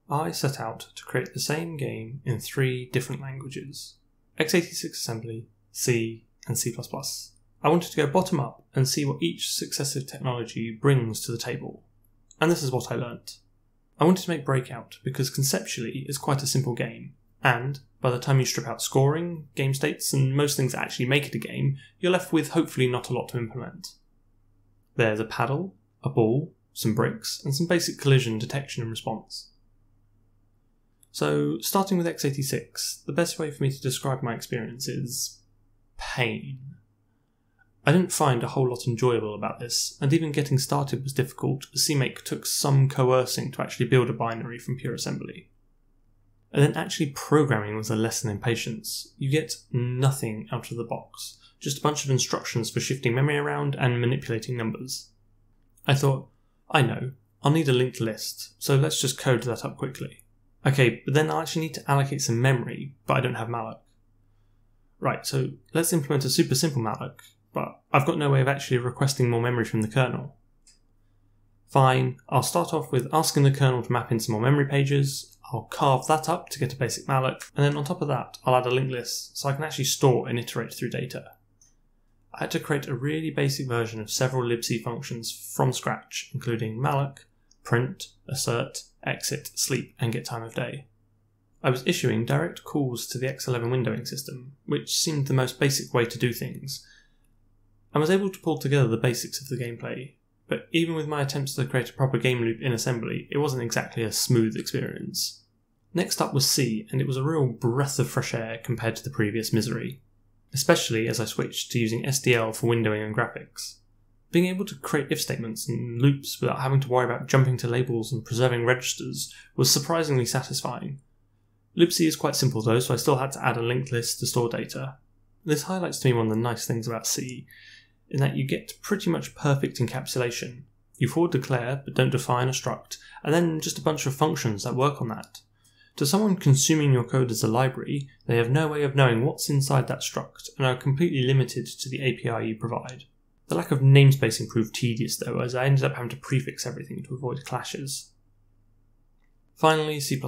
I set out to create the same game in 3 different languages: x86 assembly, C, and C++. I wanted to go bottom up and see what each successive technology brings to the table. And this is what I learnt. I wanted to make Breakout because conceptually it's quite a simple game, and by the time you strip out scoring, game states, and most things that actually make it a game, you're left with hopefully not a lot to implement. There's a paddle, a ball, some bricks, and some basic collision detection and response. So, starting with x86, the best way for me to describe my experience is pain. I didn't find a whole lot enjoyable about this, and even getting started was difficult, as CMake took some coercing to actually build a binary from pure assembly. And then actually programming was a lesson in patience. You get nothing out of the box, just a bunch of instructions for shifting memory around and manipulating numbers. I thought, I know, I'll need a linked list, so let's just code that up quickly. Okay, but then I'll actually need to allocate some memory, but I don't have malloc. Right, so let's implement a super simple malloc, but I've got no way of actually requesting more memory from the kernel. Fine, I'll start off with asking the kernel to map in some more memory pages, I'll carve that up to get a basic malloc, and then on top of that I'll add a linked list so I can actually store and iterate through data. I had to create a really basic version of several libc functions from scratch, including malloc, print, assert, exit, sleep, and get time of day. I was issuing direct calls to the X11 windowing system, which seemed the most basic way to do things. I was able to pull together the basics of the gameplay, but even with my attempts to create a proper game loop in assembly, it wasn't exactly a smooth experience. Next up was C, and it was a real breath of fresh air compared to the previous misery, especially as I switched to using SDL for windowing and graphics. Being able to create if statements and loops without having to worry about jumping to labels and preserving registers was surprisingly satisfying. libc is quite simple though, so I still had to add a linked list to store data. This highlights to me one of the nice things about C, in that you get pretty much perfect encapsulation. You forward declare, but don't define a struct, and then just a bunch of functions that work on that. To someone consuming your code as a library, they have no way of knowing what's inside that struct, and are completely limited to the API you provide. The lack of namespacing proved tedious though, as I ended up having to prefix everything to avoid clashes. Finally, C++.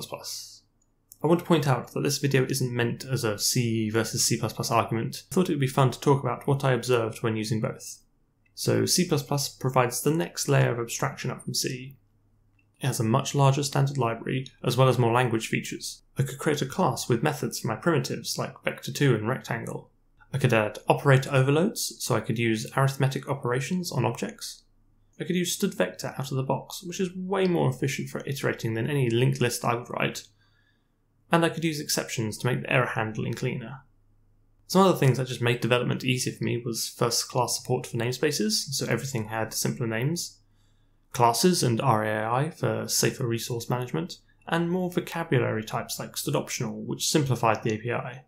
I want to point out that this video isn't meant as a C versus C++ argument. I thought it would be fun to talk about what I observed when using both. So C++ provides the next layer of abstraction up from C. It has a much larger standard library, as well as more language features. I could create a class with methods for my primitives like vector2 and rectangle. I could add operator overloads, so I could use arithmetic operations on objects. I could use std_vector out of the box, which is way more efficient for iterating than any linked list I would write. And I could use exceptions to make the error handling cleaner. Some other things that just made development easier for me was first-class support for namespaces, so everything had simpler names, classes and RAI for safer resource management, and more vocabulary types like stdoptional, which simplified the API.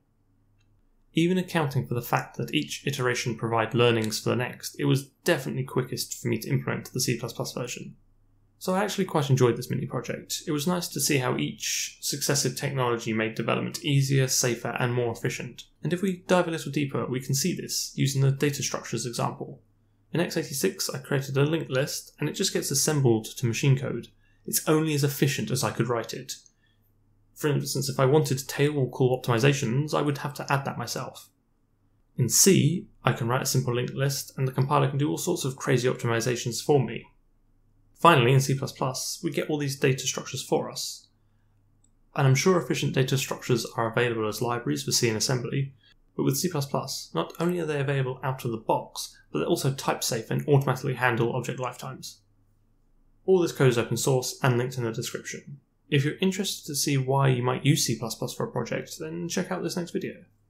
Even accounting for the fact that each iteration provided learnings for the next, it was definitely quickest for me to implement the C++ version. So I actually quite enjoyed this mini project. It was nice to see how each successive technology made development easier, safer, and more efficient. And if we dive a little deeper, we can see this using the data structures example. In x86, I created a linked list, and it just gets assembled to machine code. It's only as efficient as I could write it. For instance, if I wanted tail or call optimizations, I would have to add that myself. In C, I can write a simple linked list, and the compiler can do all sorts of crazy optimizations for me. Finally, in C++, we get all these data structures for us. And I'm sure efficient data structures are available as libraries for C and assembly, but with C++, not only are they available out of the box, but they're also type-safe and automatically handle object lifetimes. All this code is open source and linked in the description. If you're interested to see why you might use C++ for a project, then check out this next video.